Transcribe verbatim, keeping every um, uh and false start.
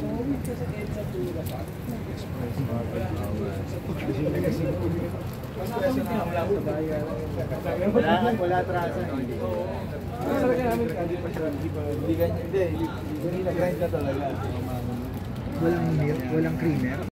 Wala, wala atrasan. Talaga namin, hindi pa siya, hindi ganyan, hindi, hindi nag-grind na talaga. Walang milk, walang creamer.